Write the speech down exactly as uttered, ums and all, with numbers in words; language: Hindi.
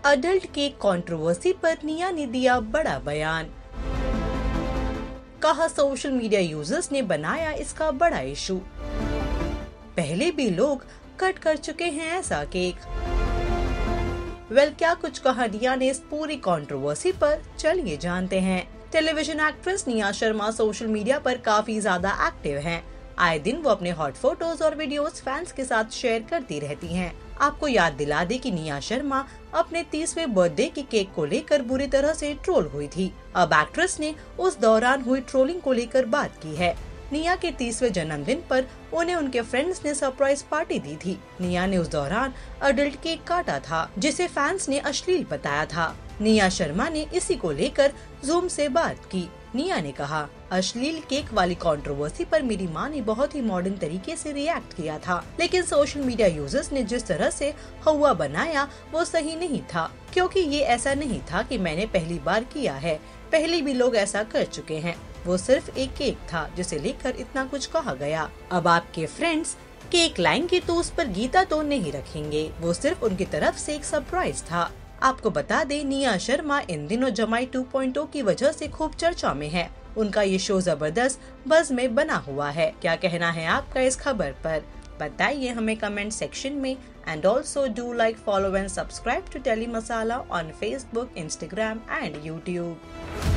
अडल्ट केक कंट्रोवर्सी पर निया ने दिया बड़ा बयान। कहा सोशल मीडिया यूजर्स ने बनाया इसका बड़ा इशू। पहले भी लोग कट कर चुके हैं ऐसा केक। वेल क्या कुछ कहा निया ने इस पूरी कंट्रोवर्सी पर, चलिए जानते हैं। Television actress Nia Sharma social media पर काफी ज्यादा एक्टिव हैं। आए दिन वो अपने हॉट फोटोज और वीडियोस फैंस के साथ शेयर करती रहती हैं। आपको याद दिला दे कि निया शर्मा अपने तीसवें बर्थडे के केक को लेकर बुरी तरह से ट्रोल हुई थी। अब एक्ट्रेस ने उस दौरान हुई ट्रोलिंग को लेकर बात की है। निया के तीसवें जन्मदिन पर उन्हें उनके फ्रेंड्स ने सरप्राइज पार्टी दी थी। निया ने उस दौरान अडल्ट केक काटा था, जिसे फैंस ने अश्लील बताया था। निया शर्मा ने इसी को लेकर जूम से बात की। निया ने कहा, अश्लील केक वाली कंट्रोवर्सी पर मेरी माँ ने बहुत ही मॉडर्न तरीके से रिएक्ट किया था, लेकिन सोशल मीडिया यूजर्स ने जिस तरह से हवा बनाया वो सही नहीं था, क्योंकि ये ऐसा नहीं था कि मैंने पहली बार किया है। पहले भी लोग ऐसा कर चुके हैं। वो सिर्फ एक केक था जिसे लेकर इतना कुछ कहा गया। अब आपके फ्रेंड्स केक लाएंगे तो उस पर गीता तो नहीं रखेंगे, वो सिर्फ उनकी तरफ से एक सरप्राइज था। आपको बता दें, निया शर्मा इन दिनों जमाई टू पॉइंट ओ की वजह से खूब चर्चा में है। उनका ये शो जबरदस्त बज़ में बना हुआ है। क्या कहना है आपका इस खबर पर, बताइए हमें कमेंट सेक्शन में। And also do like, follow and subscribe to tele Masala on Facebook, Instagram and YouTube.